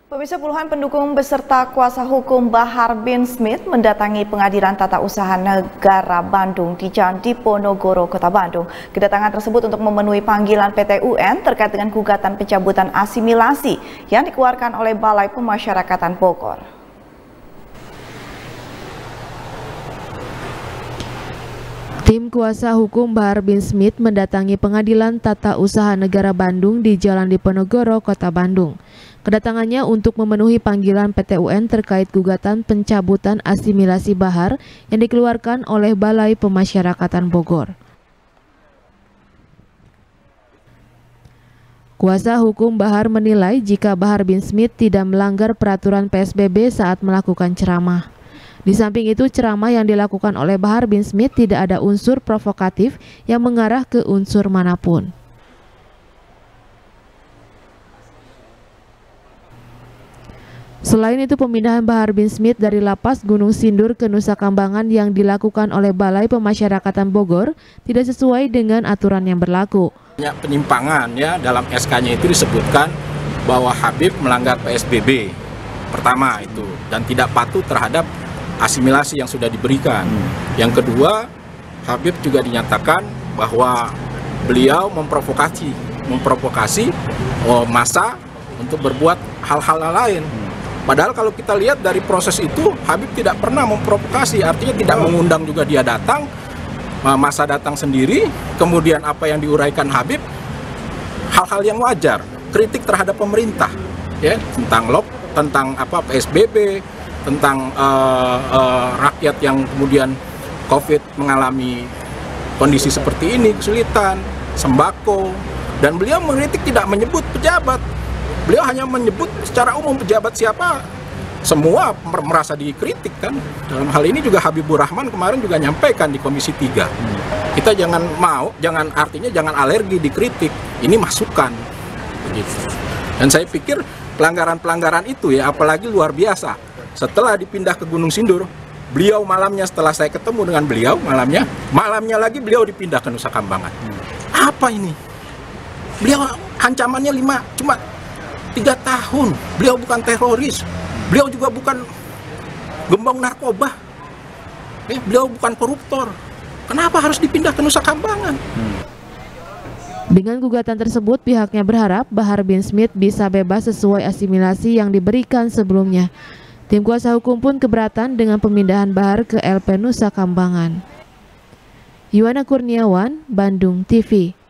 Pemirsa, puluhan pendukung beserta kuasa hukum Bahar bin Smith mendatangi Pengadilan Tata Usaha Negara Bandung di Jalan Diponegoro, Kota Bandung. Kedatangan tersebut untuk memenuhi panggilan PT UN terkait dengan gugatan pencabutan asimilasi yang dikeluarkan oleh Balai Pemasyarakatan Bogor. Tim kuasa hukum Bahar bin Smith mendatangi Pengadilan Tata Usaha Negara Bandung di Jalan Diponegoro, Kota Bandung. Kedatangannya untuk memenuhi panggilan PT UN terkait gugatan pencabutan asimilasi Bahar yang dikeluarkan oleh Balai Pemasyarakatan Bogor. Kuasa hukum Bahar menilai jika Bahar bin Smith tidak melanggar peraturan PSBB saat melakukan ceramah. Di samping itu, ceramah yang dilakukan oleh Bahar bin Smith tidak ada unsur provokatif yang mengarah ke unsur manapun. Selain itu, pemindahan Bahar bin Smith dari Lapas Gunung Sindur ke Nusa Kambangan yang dilakukan oleh Balai Pemasyarakatan Bogor tidak sesuai dengan aturan yang berlaku. Banyak penyimpangan ya, dalam SK-nya itu disebutkan bahwa Habib melanggar PSBB pertama itu dan tidak patuh terhadap asimilasi yang sudah diberikan. Yang kedua, Habib juga dinyatakan bahwa beliau memprovokasi massa untuk berbuat hal-hal lain. Padahal kalau kita lihat dari proses itu, Habib tidak pernah memprovokasi, artinya tidak mengundang juga dia datang, massa datang sendiri, kemudian apa yang diuraikan Habib, hal-hal yang wajar, kritik terhadap pemerintah, ya, tentang PSBB, tentang rakyat yang kemudian COVID mengalami kondisi seperti ini, kesulitan, sembako, dan beliau mengkritik tidak menyebut pejabat. Beliau hanya menyebut secara umum pejabat siapa, semua merasa dikritik kan. Dalam hal ini juga Habibur Rahman kemarin juga nyampaikan di Komisi 3. Kita artinya jangan alergi dikritik, ini masukan. Begitu. Dan saya pikir pelanggaran-pelanggaran itu ya, apalagi luar biasa. Setelah dipindah ke Gunung Sindur, beliau malamnya setelah saya ketemu dengan beliau, malamnya lagi beliau dipindah ke Nusa Kambangan. Apa ini? Beliau ancamannya cuma 3 tahun, beliau bukan teroris, beliau juga bukan gembong narkoba, beliau bukan koruptor. Kenapa harus dipindah ke Nusa Kambangan? Dengan gugatan tersebut, pihaknya berharap Bahar bin Smith bisa bebas sesuai asimilasi yang diberikan sebelumnya. Tim kuasa hukum pun keberatan dengan pemindahan Bahar ke LP Nusa Kambangan. Yuwana Kurniawan, Bandung TV.